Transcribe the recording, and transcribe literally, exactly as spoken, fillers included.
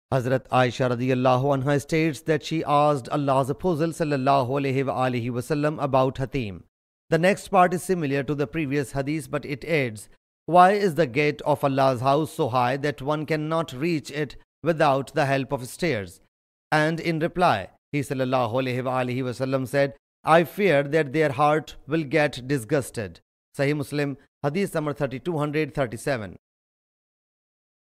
Hazrat Aisha radiyallahu anha states that she asked Allah's Apostle sallallahu alayhi wa alihi wasallam about Hatim. The next part is similar to the previous hadith, but it adds, why is the gate of Allah's house so high that one cannot reach it without the help of stairs? And in reply, he sallallahu alayhi wa alihi wasallam said, I fear that their heart will get disgusted. Sahih Muslim Hadith number thirty-two thirty-seven.